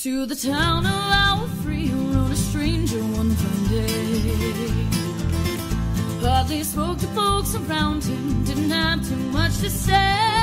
To the town of our free rode a stranger one fine day. Hardly spoke to folks around him, didn't have too much to say.